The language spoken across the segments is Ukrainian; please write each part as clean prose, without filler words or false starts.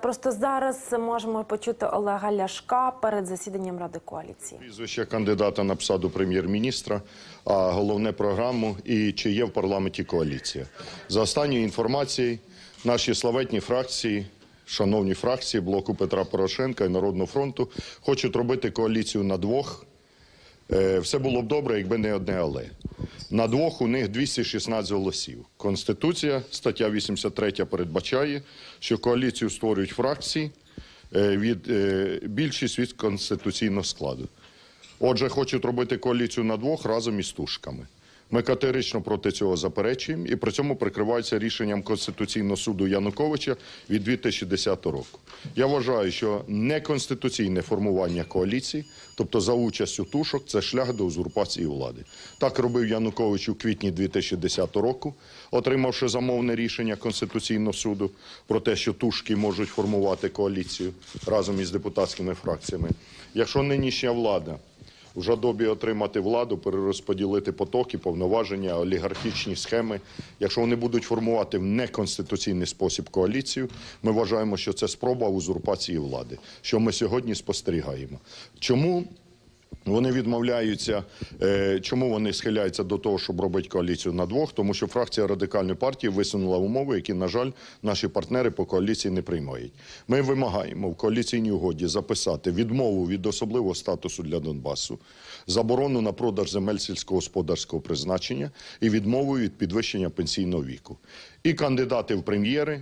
Просто зараз можемо почути Олега Ляшка перед засіданням Ради коаліції. Прізвище кандидата на посаду прем'єр-міністра, а головне програму і чи є в парламенті коаліція. За останньою інформацією, наші славетні фракції, шановні фракції Блоку Петра Порошенка і Народного фронту хочуть робити коаліцію на двох. Все було б добре, якби не одне «але». На двох у них 216 голосів. Конституція, стаття 83 передбачає, що коаліцію створюють фракції більшість від конституційного складу. Отже, хочуть робити коаліцію на двох разом із тушками. Ми категорично проти цього заперечуємо і при цьому прикриваються рішенням Конституційного суду Януковича від 2010 року. Я вважаю, що неконституційне формування коаліції, тобто за участю тушок, це шлях до узурпації влади. Так робив Янукович у квітні 2010 року, отримавши замовне рішення Конституційного суду про те, що тушки можуть формувати коаліцію разом із депутатськими фракціями. Якщо нинішня влада в жадобі отримати владу, перерозподілити потоки, повноваження, олігархічні схеми, якщо вони будуть формувати в неконституційний спосіб коаліцію, ми вважаємо, що це спроба узурпації влади, що ми сьогодні спостерігаємо. Чому вони відмовляються, чому вони схиляються до того, щоб робити коаліцію на двох? Тому що фракція Радикальної партії висунула умови, які, на жаль, наші партнери по коаліції не приймають. Ми вимагаємо в коаліційній угоді записати відмову від особливого статусу для Донбасу, заборону на продаж земель сільськогосподарського призначення і відмову від підвищення пенсійного віку. І кандидати в прем'єри,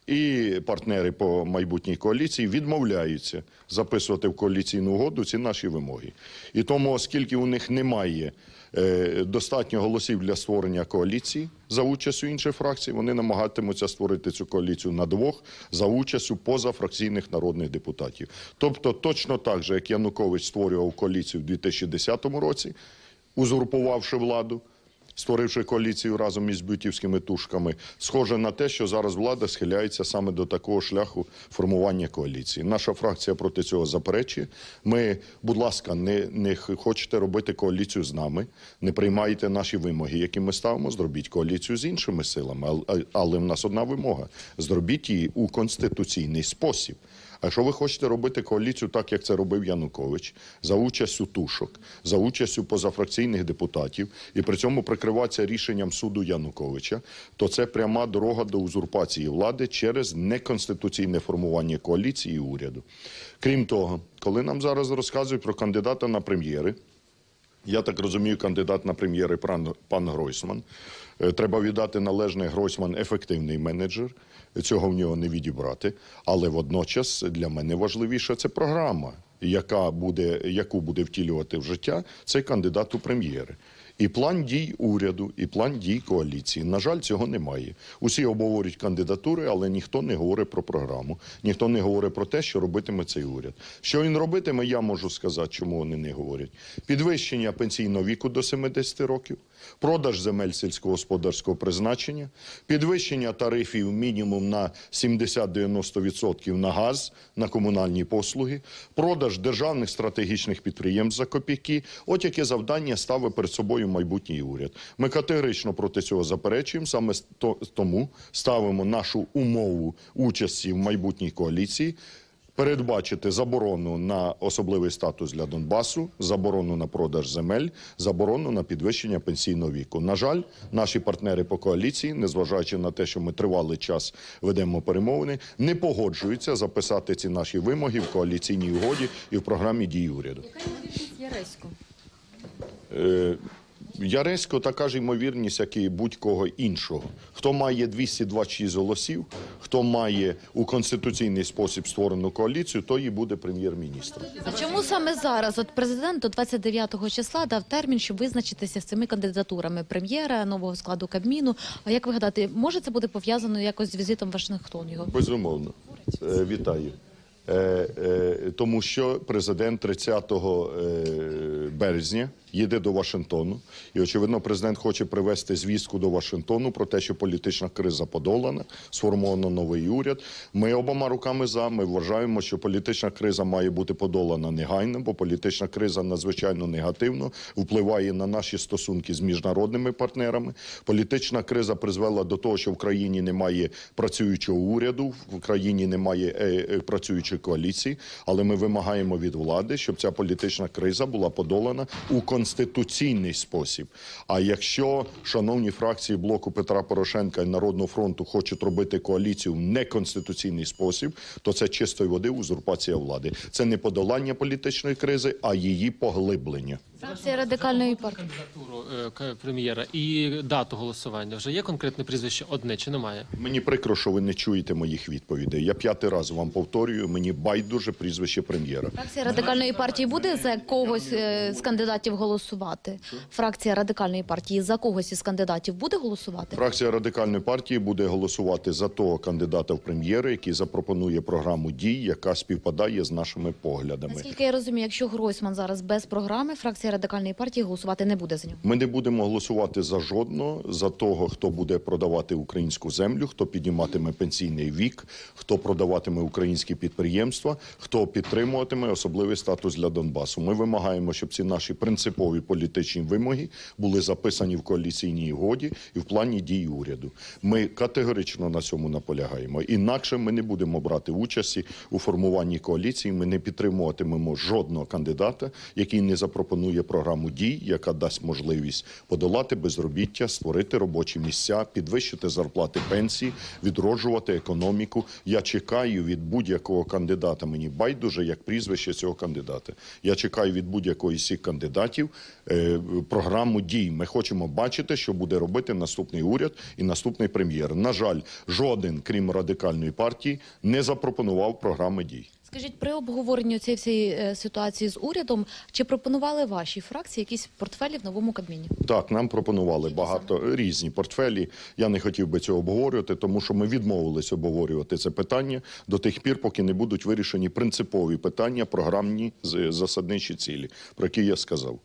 і партнери по майбутній коаліції відмовляються записувати в коаліційну угоду ці наші вимоги. І тому, оскільки у них немає достатньо голосів для створення коаліції за участю інших фракцій, вони намагатимуться створити цю коаліцію на двох за участю позафракційних народних депутатів. Тобто точно так же, як Янукович створював коаліцію в 2010 році, узурпувавши владу, створивши коаліцію разом із бютівськими тушками, схоже на те, що зараз влада схиляється саме до такого шляху формування коаліції. Наша фракція проти цього заперечує. Ми, будь ласка, не хочете робити коаліцію з нами, не приймаєте наші вимоги, які ми ставимо, зробіть коаліцію з іншими силами. Але в нас одна вимога – зробіть її у конституційний спосіб. А якщо ви хочете робити коаліцію так, як це робив Янукович, за участю тушок, за участю позафракційних депутатів, і при цьому прикриватися рішенням суду Януковича, то це пряма дорога до узурпації влади через неконституційне формування коаліції і уряду. Крім того, коли нам зараз розказують про кандидата на прем'єри, я так розумію, кандидат на прем'єри пан Гройсман. Треба віддати належне, Гройсман – ефективний менеджер, цього в нього не відібрати. Але водночас для мене важливіше – це програма, яку буде втілювати в життя цей кандидат у прем'єри. І план дій уряду, і план дій коаліції. На жаль, цього немає. Усі обговорюють кандидатури, але ніхто не говорить про програму. Ніхто не говорить про те, що робитиме цей уряд. Що він робитиме, я можу сказати, чому вони не говорять. Підвищення пенсійного віку до 70 років, продаж земель сільськогосподарського призначення, підвищення тарифів мінімум на 70-90% на газ, на комунальні послуги, продаж державних стратегічних підприємств за копійки. От яке завдання ставить перед собою майбутній уряд. Ми категорично проти цього заперечуємо, саме тому ставимо нашу умову участі в майбутній коаліції, передбачити заборону на особливий статус для Донбасу, заборону на продаж земель, заборону на підвищення пенсійного віку. На жаль, наші партнери по коаліції, незважаючи на те, що ми тривалий час ведемо перемовини, не погоджуються записати ці наші вимоги в коаліційній угоді і в програмі дій уряду. Яка ймовірність Яресько? Яресько така ж ймовірність, як і будь-кого іншого. Хто має 226 голосів, хто має у конституційний спосіб створену коаліцію, той і буде прем'єр-міністром. А чому саме зараз? От президент до 29 числа дав термін, щоб визначитися з цими кандидатурами прем'єра, нового складу Кабміну. А як ви гадаєте, може це буде пов'язано якось з візитом в Вашингтон його? Безумовно. Вітаю. Тому що президент 30 березня їде до Вашингтону. І, очевидно, президент хоче привезти звістку до Вашингтону про те, що політична криза подолана, сформовано новий уряд. Ми обома руками за. Ми вважаємо, що політична криза має бути подолана негайно, бо політична криза надзвичайно негативно впливає на наші стосунки з міжнародними партнерами. Політична криза призвела до того, що в країні немає працюючого уряду, в країні немає працюючої коаліції, але ми вимагаємо від влади, щоб ця політична криза була подолана у конституційний спосіб. А якщо шановні фракції блоку Петра Порошенка і Народного фронту хочуть робити коаліцію в неконституційний спосіб, то це чистої води узурпація влади. Це не подолання політичної кризи, а її поглиблення. Фракція Радикальної партії. Кандидатуру прем'єра і дату голосування. Вже є конкретне прізвище одне чи немає? Мені прикро, що ви не чуєте моїх відповідей. Я 5-й раз вам повторюю, мені байдуже прізвище прем'єра. Фракція Радикальної партії буде за когось з кандидатів голосувати? Фракція Радикальної партії за когось із кандидатів буде голосувати? Фракція Радикальної партії буде голосувати за того кандидата в прем'єри, який запропонує програму дій, яка співпадає з нашими поглядами. Наскільки я розумію, якщо Гройсман зараз без програми, фракція Радикальної партії голосувати не буде за нього? Ми не будемо голосувати за жодного, за того, хто буде продавати українську землю, хто підніматиме пенсійний вік, хто продаватиме українські підприємства, хто підтримуватиме особливий статус для Донбасу. Ми вимагаємо, щоб ці наші принципові політичні вимоги були записані в коаліційній угоді і в плані дій уряду. Ми категорично на цьому наполягаємо. Інакше ми не будемо брати участі у формуванні коаліції, ми не підтримуватимемо жодного кандидата, який не запропонує програму дій, яка дасть можливість подолати безробіття, створити робочі місця, підвищити зарплати, пенсії, відроджувати економіку. Я чекаю від будь-якого кандидата, мені байдуже, як прізвище цього кандидата. Я чекаю від будь-якої з цих кандидатів програму дій. Ми хочемо бачити, що буде робити наступний уряд і наступний прем'єр. На жаль, жоден, крім Радикальної партії, не запропонував програми дій. Скажіть, при обговоренні цієї всієї ситуації з урядом, чи пропонували вашій фракції якісь портфелі в новому Кабміні? Так, нам пропонували багато різні портфелі. Я не хотів би цього обговорювати, тому що ми відмовились обговорювати це питання до тих пір, поки не будуть вирішені принципові питання, програмні засадничі цілі, про які я сказав.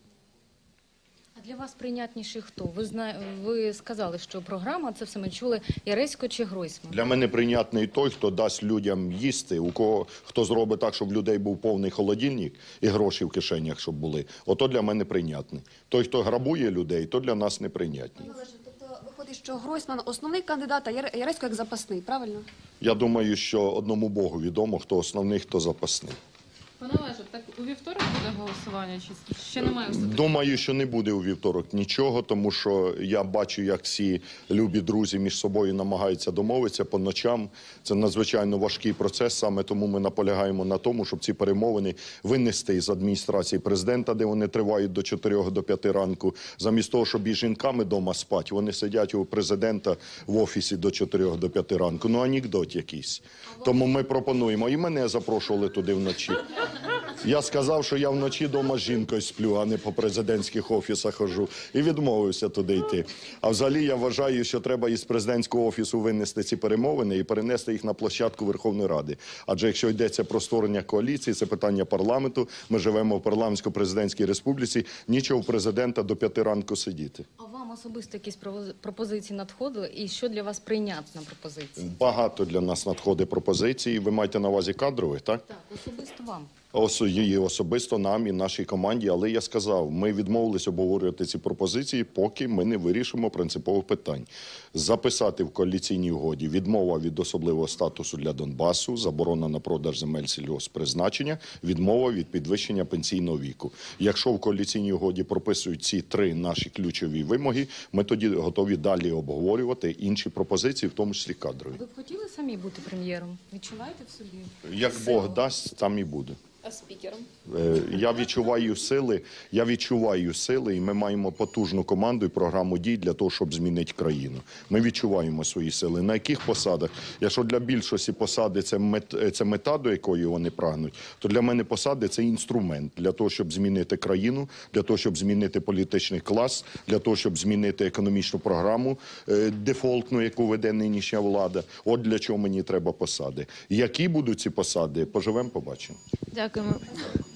Для вас прийнятніший хто? Ви сказали, що програма, це все ми чули, Яресько чи Гройсман? Для мене прийнятний той, хто дасть людям їсти, хто зробить так, щоб в людей був повний холодильник і гроші в кишенях, щоб були. Ото для мене прийнятний. Той, хто грабує людей, то для нас неприйнятний. Тобто виходить, що Гройсман основний кандидат, а Яресько як запасний, правильно? Я думаю, що одному Богу відомо, хто основний, хто запасний. Пане Олеже, так у вівторок буде голосування, чи ще немає остаточного? Думаю, що не буде у вівторок нічого, тому що я бачу, як ці любі друзі між собою намагаються домовитися по ночам. Це надзвичайно важкий процес, саме тому ми наполягаємо на тому, щоб ці перемовини винести із адміністрації президента, де вони тривають до 4 до 5 ранку. Замість того, щоб і жінками вдома спати, вони сидять у президента в офісі до 4 до 5 ранку. Ну, анекдот якийсь. Тому ми пропонуємо. І мене запрошували туди вночі. Я сказав, що я вночі вдома з жінкою сплю, а не по президентських офісах хожу. І відмовився туди йти. А взагалі я вважаю, що треба із президентського офісу винести ці перемовини і перенести їх на площадку Верховної Ради. Адже якщо йдеться про створення коаліції, це питання парламенту, ми живемо в парламентсько-президентській республіці, нічого у президента до 5 ранку сидіти. А вам особисто якісь пропозиції надходили? І що для вас прийнятна пропозиція? Багато для нас надходить пропозицій. Ви маєте на увазі кадрових, так? Так, особисто вам. Її особисто нам і нашій команді, але я сказав, ми відмовились обговорювати ці пропозиції, поки ми не вирішимо принципових питань. Записати в коаліційній угоді відмова від особливого статусу для Донбасу, заборона на продаж земель сільгосппризначення, відмова від підвищення пенсійного віку. Якщо в коаліційній угоді прописують ці 3 наші ключові вимоги, ми тоді готові далі обговорювати інші пропозиції, в тому числі кадрові. Ви б хотіли самі бути прем'єром? Відчуваєте в собі? Як Бог дасть, там і буде. А спікером? Я відчуваю сили, і ми маємо потужну команду і програму дій для того, щоб змінити країну. Ми відчуваємо свої сили. На яких посадах? Якщо для більшості посади це мета, до якої вони прагнуть, то для мене посади – це інструмент для того, щоб змінити країну, для того, щоб змінити політичний клас, для того, щоб змінити економічну програму дефолтну, яку веде нинішня влада. От для чого мені треба посади. Які будуть ці посади, поживемо, побачимо. Дякуємо.